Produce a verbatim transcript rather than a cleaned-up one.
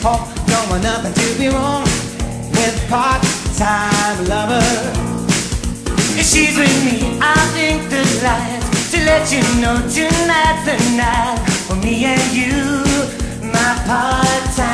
home. Don't want nothing to be wrong with part-time lover. If she's with me, I'll think the lies to let you know tonight's the night for me and you, my part-time